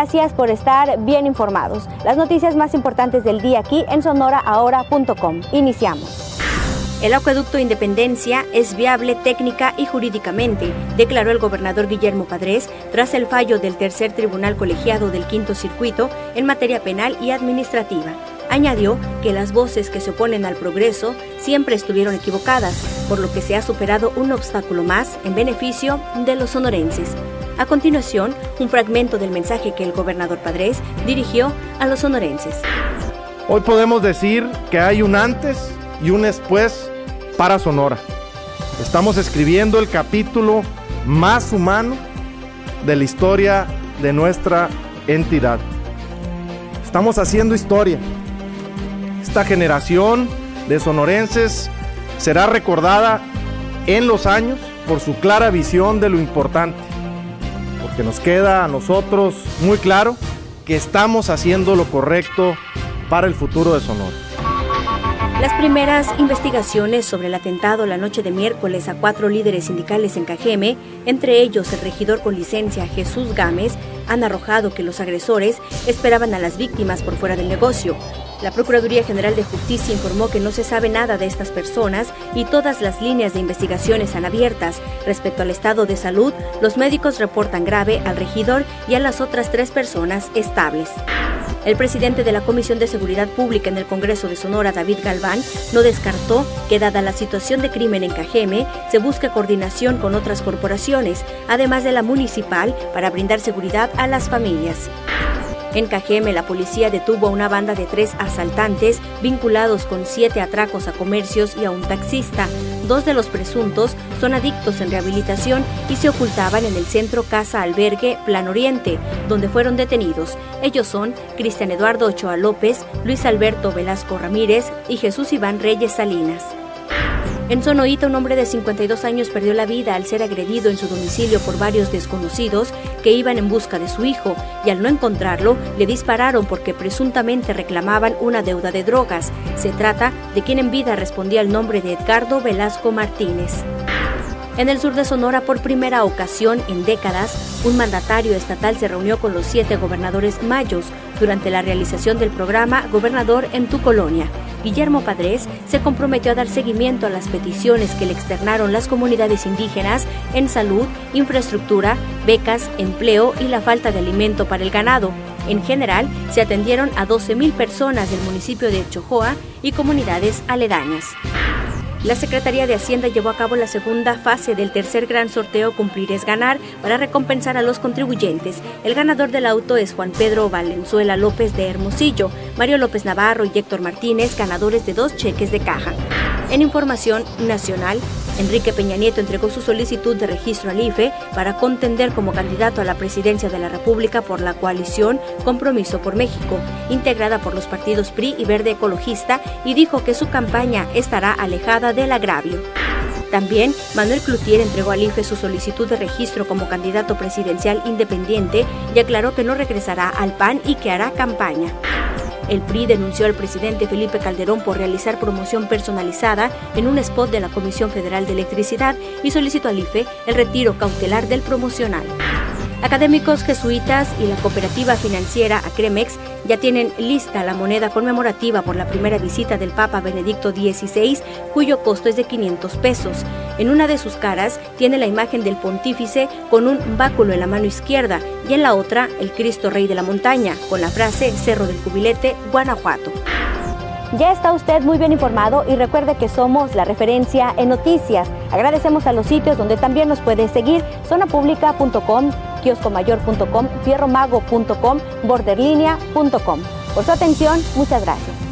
Gracias por estar bien informados. Las noticias más importantes del día aquí en sonoraahora.com. Iniciamos. El acueducto Independencia es viable técnica y jurídicamente, declaró el gobernador Guillermo Padres tras el fallo del tercer tribunal colegiado del Quinto Circuito en materia penal y administrativa. Añadió que las voces que se oponen al progreso siempre estuvieron equivocadas, por lo que se ha superado un obstáculo más en beneficio de los sonorenses. A continuación, un fragmento del mensaje que el gobernador Padres dirigió a los sonorenses. Hoy podemos decir que hay un antes y un después para Sonora. Estamos escribiendo el capítulo más humano de la historia de nuestra entidad. Estamos haciendo historia. Esta generación de sonorenses será recordada en los años por su clara visión de lo importante, porque nos queda a nosotros muy claro que estamos haciendo lo correcto para el futuro de Sonora. Las primeras investigaciones sobre el atentado la noche de miércoles a 4 líderes sindicales en Cajeme, entre ellos el regidor con licencia Jesús Gámez, han arrojado que los agresores esperaban a las víctimas por fuera del negocio. La Procuraduría General de Justicia informó que no se sabe nada de estas personas y todas las líneas de investigación están abiertas. Respecto al estado de salud, los médicos reportan grave al regidor y a las otras 3 personas estables. El presidente de la Comisión de Seguridad Pública en el Congreso de Sonora, David Galván, no descartó que, dada la situación de crimen en Cajeme, se busque coordinación con otras corporaciones, además de la municipal, para brindar seguridad a las familias. En Cajeme, la policía detuvo a una banda de 3 asaltantes vinculados con 7 atracos a comercios y a un taxista. 2 de los presuntos son adictos en rehabilitación y se ocultaban en el centro Casa Albergue Plan Oriente, donde fueron detenidos. Ellos son Cristian Eduardo Ochoa López, Luis Alberto Velasco Ramírez y Jesús Iván Reyes Salinas. En Sonoita, un hombre de 52 años perdió la vida al ser agredido en su domicilio por varios desconocidos que iban en busca de su hijo, y al no encontrarlo, le dispararon porque presuntamente reclamaban una deuda de drogas. Se trata de quien en vida respondía al nombre de Edgardo Velasco Martínez. En el sur de Sonora, por primera ocasión en décadas, un mandatario estatal se reunió con los 7 gobernadores mayos durante la realización del programa Gobernador en tu Colonia. Guillermo Padres se comprometió a dar seguimiento a las peticiones que le externaron las comunidades indígenas en salud, infraestructura, becas, empleo y la falta de alimento para el ganado. En general, se atendieron a 12,000 personas del municipio de Chojoa y comunidades aledañas. La Secretaría de Hacienda llevó a cabo la segunda fase del tercer gran sorteo Cumplir es Ganar para recompensar a los contribuyentes. El ganador del auto es Juan Pedro Valenzuela López de Hermosillo, Mario López Navarro y Héctor Martínez, ganadores de 2 cheques de caja. En información nacional, Enrique Peña Nieto entregó su solicitud de registro al IFE para contender como candidato a la presidencia de la República por la coalición Compromiso por México, integrada por los partidos PRI y Verde Ecologista, y dijo que su campaña estará alejada del agravio. También, Manuel Cloutier entregó al IFE su solicitud de registro como candidato presidencial independiente y aclaró que no regresará al PAN y que hará campaña. El PRI denunció al presidente Felipe Calderón por realizar promoción personalizada en un spot de la Comisión Federal de Electricidad y solicitó al IFE el retiro cautelar del promocional. Académicos jesuitas y la cooperativa financiera Acremex ya tienen lista la moneda conmemorativa por la primera visita del Papa Benedicto XVI, cuyo costo es de 500 pesos. En una de sus caras tiene la imagen del pontífice con un báculo en la mano izquierda y en la otra el Cristo Rey de la Montaña, con la frase Cerro del Cubilete, Guanajuato. Ya está usted muy bien informado y recuerde que somos la referencia en noticias. Agradecemos a los sitios donde también nos puede seguir: zonapublica.com, kioscomayor.com, fierromago.com, borderlinea.com. Por su atención, muchas gracias.